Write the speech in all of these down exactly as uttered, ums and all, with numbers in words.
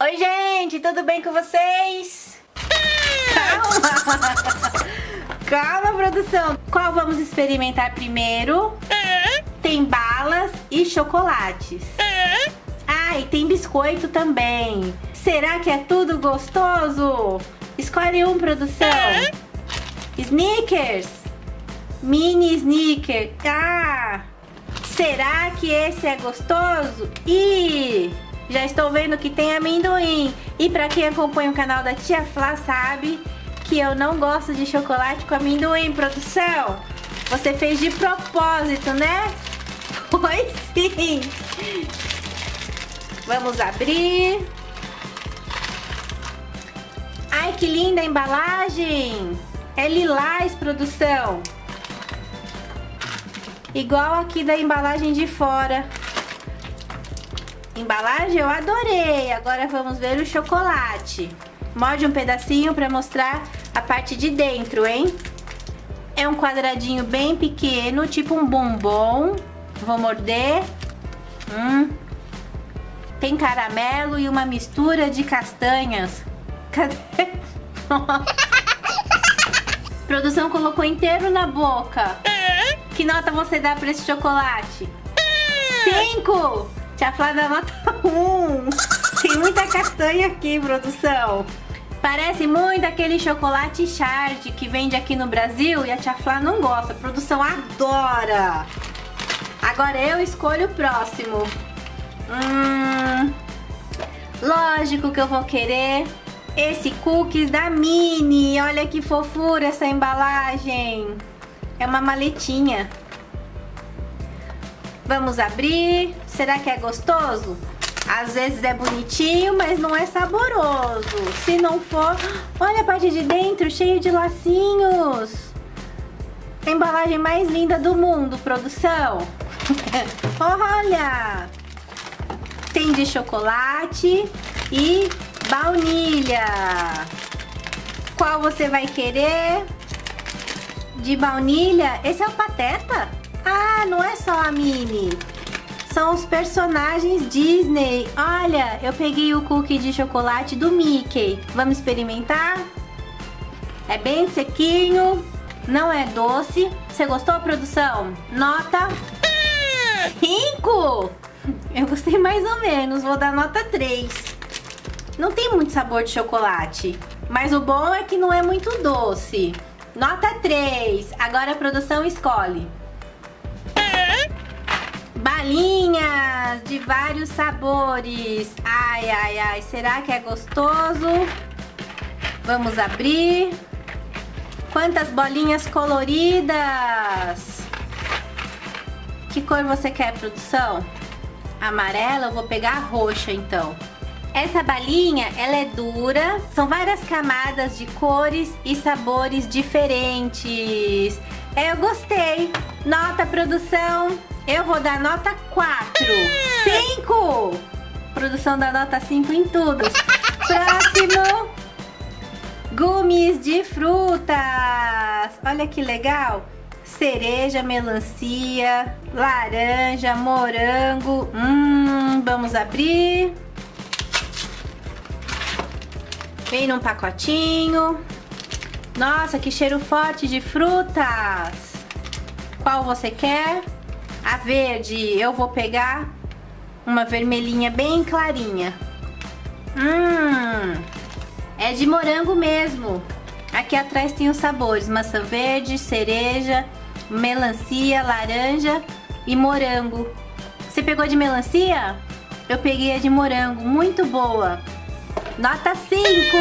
Oi, gente, tudo bem com vocês? Calma! Calma, produção! Qual vamos experimentar primeiro? Tem balas e chocolates. Ah, e tem biscoito também. Será que é tudo gostoso? Escolhe um, produção. Snickers. Mini Snickers. Ah! Será que esse é gostoso? Ih! Já estou vendo que tem amendoim. E pra quem acompanha o canal da Tia Flá sabe que eu não gosto de chocolate com amendoim, produção. Você fez de propósito, né? Foi sim. Vamos abrir. Ai, que linda a embalagem. É lilás, produção. Igual aqui da embalagem de fora. Embalagem eu adorei. Agora vamos ver o chocolate. Morde um pedacinho para mostrar a parte de dentro, hein? É um quadradinho bem pequeno, tipo um bombom. Vou morder. Hum. Tem caramelo e uma mistura de castanhas. Cadê? A produção colocou inteiro na boca. Que nota você dá para esse chocolate? Cinco! Tia Flá dá nota um. Tem muita castanha aqui, produção. Parece muito aquele chocolate Chard que vende aqui no Brasil e a Tia Flá não gosta. A produção adora. Agora eu escolho o próximo. Hum, lógico que eu vou querer esse cookies da Mini. Olha que fofura essa embalagem. É uma maletinha. Vamos abrir. Será que é gostoso? Às vezes é bonitinho, mas não é saboroso. Se não for... Olha a parte de dentro, cheio de lacinhos. A embalagem mais linda do mundo, produção. Olha! Tem de chocolate e baunilha. Qual você vai querer? De baunilha? Esse é o Pateta? Ah, não é só a Mini. São os personagens Disney. Olha, eu peguei o cookie de chocolate do Mickey. Vamos experimentar? É bem sequinho, não é doce. Você gostou, produção? Nota cinco. Eu gostei mais ou menos, vou dar nota três. Não tem muito sabor de chocolate, mas o bom é que não é muito doce. Nota três. Agora a produção escolhe. Balinhas de vários sabores. Ai, ai, ai. Será que é gostoso? Vamos abrir. Quantas bolinhas coloridas. Que cor você quer, produção? Amarela? Eu vou pegar a roxa, então. Essa balinha, ela é dura. São várias camadas de cores e sabores diferentes. Eu gostei. Nota, produção. Eu vou dar nota quatro. cinco! Produção dá nota cinco em tudo. Próximo. Gummies de frutas. Olha que legal. Cereja, melancia, laranja, morango. Hum, vamos abrir. Vem num pacotinho. Nossa, que cheiro forte de frutas. Qual você quer? A verde, eu vou pegar uma vermelhinha bem clarinha. Hum, é de morango mesmo. Aqui atrás tem os sabores: maçã verde, cereja, melancia, laranja e morango. Você pegou de melancia? Eu peguei a de morango, muito boa. Nota cinco.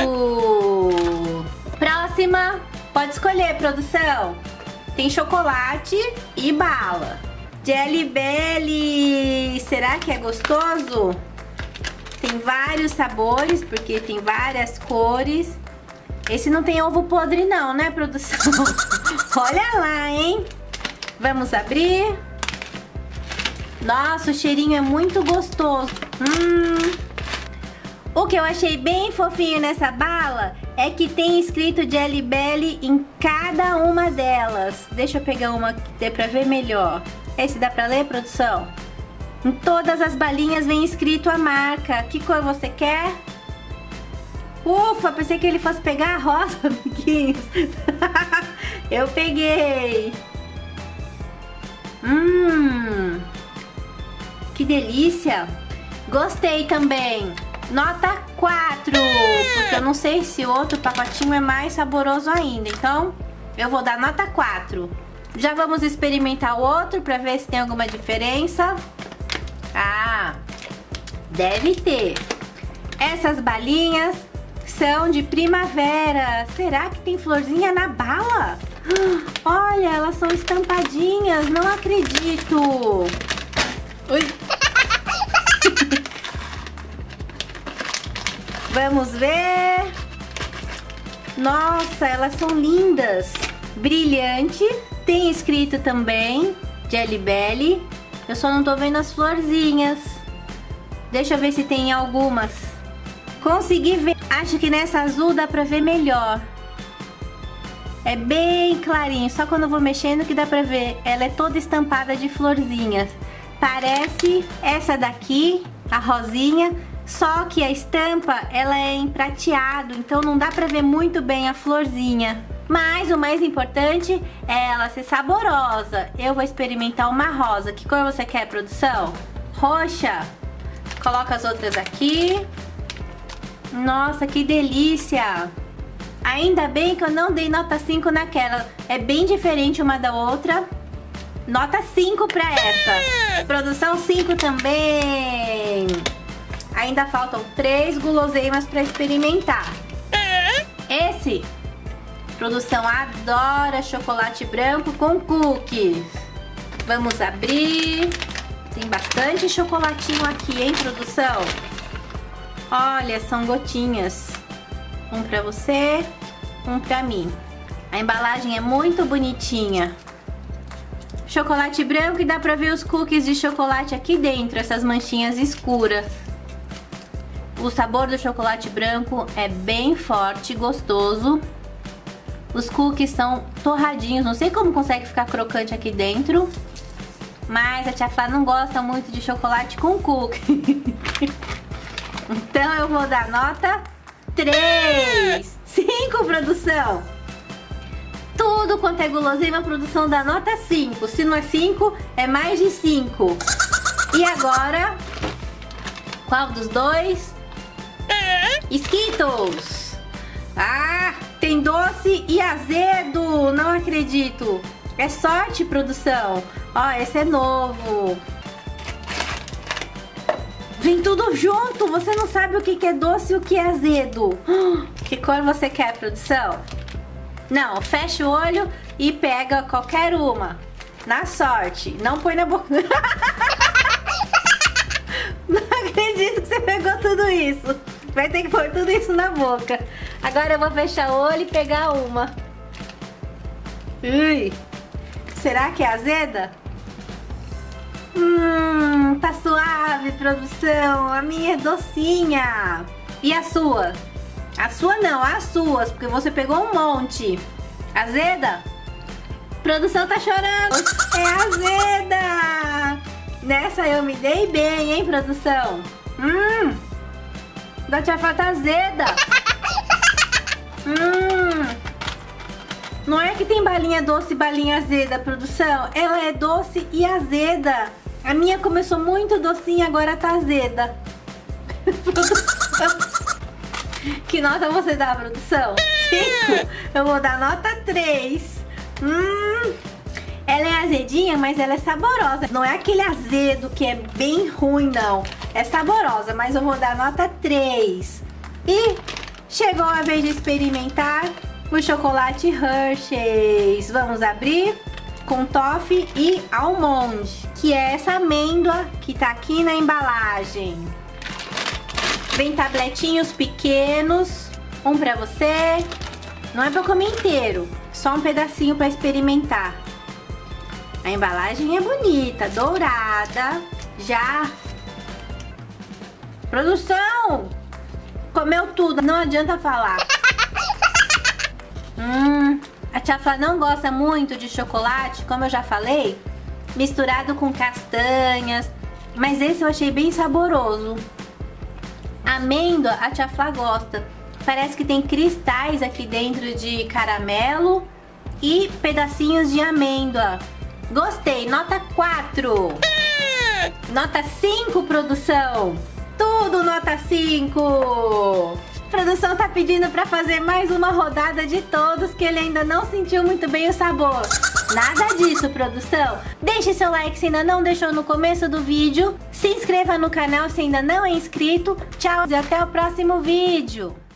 Próxima, pode escolher, produção. Tem chocolate e bala. Jelly Belly, será que é gostoso? Tem vários sabores, porque tem várias cores. Esse não tem ovo podre não, né, produção? Olha lá, hein? Vamos abrir. Nossa, o cheirinho é muito gostoso. Hum. O que eu achei bem fofinho nessa bala é que tem escrito Jelly Belly em cada uma delas. Deixa eu pegar uma que dê pra ver melhor. Esse dá pra ler, produção? Em todas as balinhas vem escrito a marca. Que cor você quer? Ufa, pensei que ele fosse pegar a rosa, amiguinhos. Eu peguei. Hum, que delícia. Gostei também. Nota quatro, porque eu não sei se o outro pacotinho é mais saboroso ainda. Então, eu vou dar nota quatro. Já vamos experimentar o outro para ver se tem alguma diferença. Ah, deve ter. Essas balinhas são de primavera. Será que tem florzinha na bala? Olha, elas são estampadinhas. Não acredito. Ui. Vamos ver. Nossa, elas são lindas. Brilhante. Tem escrito também Jelly Belly. Eu só não tô vendo as florzinhas. Deixa eu ver se tem algumas. Consegui ver. Acho que nessa azul dá pra ver melhor. É bem clarinho. Só quando eu vou mexendo que dá pra ver. Ela é toda estampada de florzinhas. Parece essa daqui, a rosinha. Só que a estampa, ela é em prateado. Então não dá pra ver muito bem a florzinha. Mas o mais importante é ela ser saborosa. Eu vou experimentar uma rosa. Que cor você quer, produção? Roxa. Coloca as outras aqui. Nossa, que delícia. Ainda bem que eu não dei nota cinco naquela. É bem diferente uma da outra. Nota cinco pra essa. Produção cinco também. Ainda faltam três guloseimas pra experimentar. Esse... Produção adora chocolate branco com cookies. Vamos abrir. Tem bastante chocolatinho aqui, hein, produção? Olha, são gotinhas. Um pra você, um pra mim. A embalagem é muito bonitinha. Chocolate branco e dá pra ver os cookies de chocolate aqui dentro, essas manchinhas escuras. O sabor do chocolate branco é bem forte e gostoso. Os cookies são torradinhos, não sei como consegue ficar crocante aqui dentro. Mas a tia Flá não gosta muito de chocolate com cookie. Então eu vou dar nota três. cinco, produção. Tudo quanto é guloseima, produção dá nota cinco. Se não é cinco, é mais de cinco. E agora, qual dos dois? Skittles. Ah, tem doce e azedo. Não acredito. É sorte, produção. Ó, esse é novo. Vem tudo junto. Você não sabe o que é doce e o que é azedo. Que cor você quer, produção? Não, fecha o olho e pega qualquer uma. Na sorte. Não põe na boca. Não acredito que você pegou tudo isso. Vai ter que pôr tudo isso na boca. Agora eu vou fechar o olho e pegar uma. Ui. Será que é azeda? Hum, tá suave, produção. A minha é docinha. E a sua? A sua não, as suas, porque você pegou um monte. Azeda? Produção tá chorando. É azeda. Nessa eu me dei bem, hein, produção? Hum. Da tia Flá tá azeda. Hum. Não é que tem balinha doce e balinha azeda, produção. Ela é doce e azeda. A minha começou muito docinha, agora tá azeda. Que nota você dá, produção? cinco? Eu vou dar nota três. Hum. Ela é azedinha, mas ela é saborosa. Não é aquele azedo que é bem ruim, não. É saborosa, mas eu vou dar nota três. E chegou a vez de experimentar o chocolate Hershey's. Vamos abrir com toffee e almond, que é essa amêndoa que tá aqui na embalagem. Vem tabletinhos pequenos, um pra você. Não é pra comer inteiro, só um pedacinho pra experimentar. A embalagem é bonita, dourada, já. Produção! Comeu tudo, não adianta falar. Hum, a tia Flá não gosta muito de chocolate, como eu já falei, misturado com castanhas, Mas esse eu achei bem saboroso. Amêndoa, a tia Flá gosta. Parece que tem cristais aqui dentro de caramelo e pedacinhos de amêndoa. Gostei, nota quatro. Nota cinco, produção. Tudo nota cinco. Produção tá pedindo pra fazer mais uma rodada de todos, que ele ainda não sentiu muito bem o sabor. Nada disso, produção. Deixe seu like se ainda não deixou no começo do vídeo. Se inscreva no canal se ainda não é inscrito. Tchau e até o próximo vídeo.